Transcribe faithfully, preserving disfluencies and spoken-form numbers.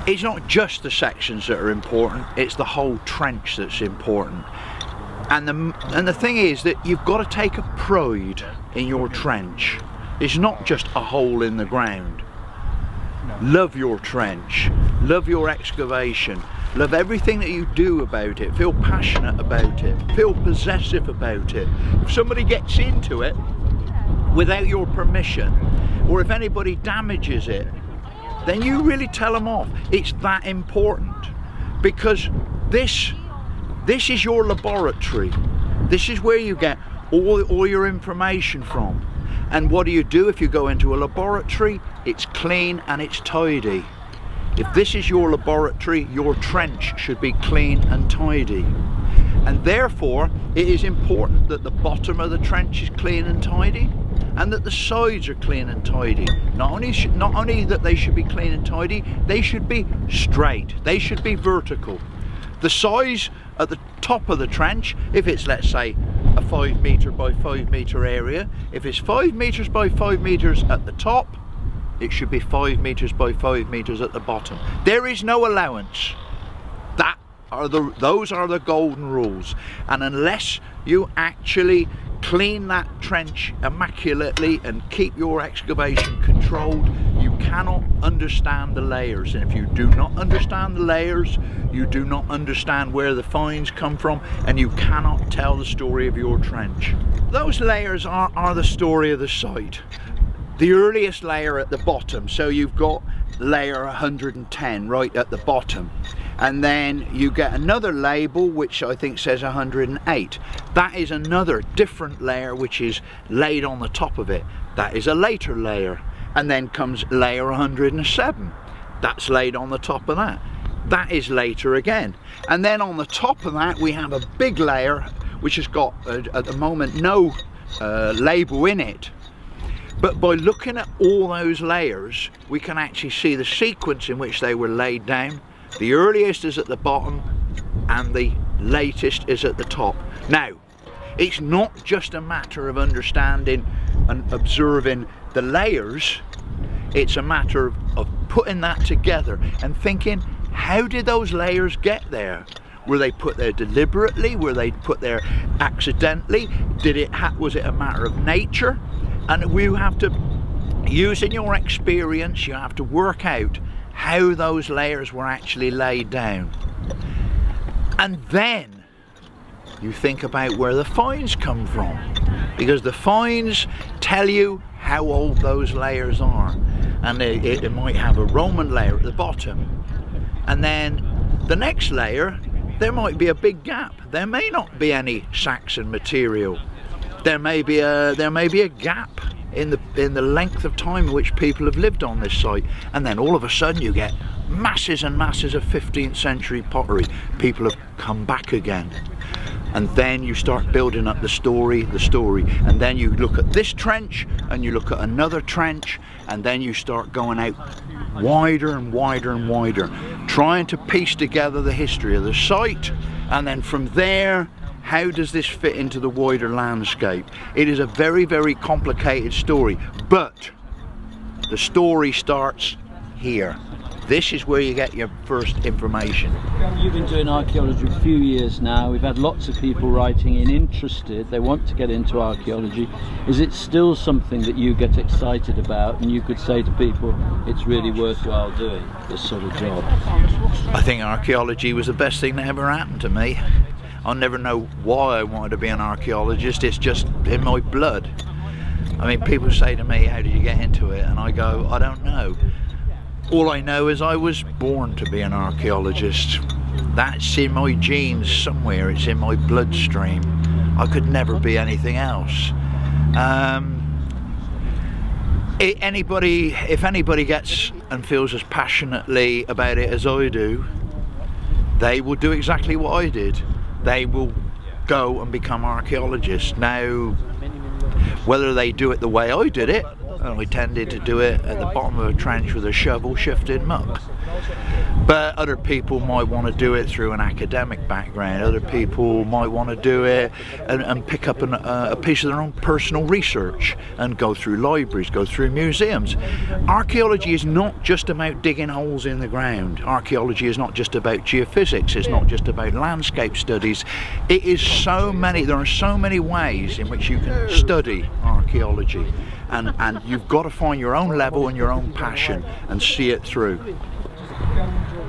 it's not just the sections that are important, it's the whole trench that's important. And the, and the thing is that you've got to take a pride in your trench. It's not just a hole in the ground. Love your trench, love your excavation, love everything that you do about it, feel passionate about it, feel possessive about it. If somebody gets into it without your permission, or if anybody damages it, then you really tell them off. It's that important, because this this is your laboratory. This is where you get all, all your information from. And what do you do if you go into a laboratory? It's clean and it's tidy. If this is your laboratory, your trench should be clean and tidy. And therefore, it is important that the bottom of the trench is clean and tidy, and that the sides are clean and tidy. Not only, should, not only that they should be clean and tidy, they should be straight. They should be vertical. The size at the top of the trench, if it's, let's say, a five metre by five metre area, if it's five metres by five metres at the top, it should be five metres by five metres at the bottom. There is no allowance. That are the, those are the golden rules. And unless you actually clean that trench immaculately and keep your excavation controlled, you cannot understand the layers. And if you do not understand the layers, you do not understand where the finds come from, and you cannot tell the story of your trench. Those layers are, are the story of the site. The earliest layer at the bottom, so you've got layer one hundred and ten right at the bottom, and then you get another label which I think says one hundred and eight. That is another different layer which is laid on the top of it. That is a later layer. And then comes layer one hundred and seven. That's laid on the top of that. That is later again. And then on the top of that we have a big layer which has got uh, at the moment no uh, label in it. But by looking at all those layers, we can actually see the sequence in which they were laid down. The earliest is at the bottom and the latest is at the top. Now, it's not just a matter of understanding and observing the layers, it's a matter of, of putting that together and thinking, how did those layers get there? Were they put there deliberately? Were they put there accidentally? Did it ha was it a matter of nature? And you have to, using your experience, you have to work out how those layers were actually laid down. And then you think about where the finds come from, because the finds tell you how old those layers are. And it, it might have a Roman layer at the bottom, and then the next layer there might be a big gap. There may not be any Saxon material. There may be a there may be a gap in the in the length of time in which people have lived on this site, and then all of a sudden you get masses and masses of fifteenth century pottery. People have come back again, and then you start building up the story, the story, and then you look at this trench and you look at another trench, and then you start going out wider and wider and wider, trying to piece together the history of the site, and then from there, how does this fit into the wider landscape? It is a very, very complicated story, but the story starts here. This is where you get your first information. You've been doing archaeology for a few years now. We've had lots of people writing in interested. They want to get into archaeology. Is it still something that you get excited about and you could say to people it's really worthwhile doing this sort of job? I think archaeology was the best thing that ever happened to me. I'll never know why I wanted to be an archaeologist. It's just in my blood. I mean, people say to me, how did you get into it? And I go, I don't know. All I know is I was born to be an archaeologist. That's in my genes somewhere. It's in my bloodstream. I could never be anything else. Um, it, anybody, if anybody gets and feels as passionately about it as I do, they will do exactly what I did. They will go and become archaeologists. Now, whether they do it the way I did it and we tended to do it at the bottom of a trench with a shovel shifting muck. But other people might want to do it through an academic background. Other people might want to do it and, and pick up an, uh, a piece of their own personal research and go through libraries, go through museums. Archaeology is not just about digging holes in the ground. Archaeology is not just about geophysics. It's not just about landscape studies. It is so many, there are so many ways in which you can study archaeology. And, and you've got to find your own level and your own passion and see it through.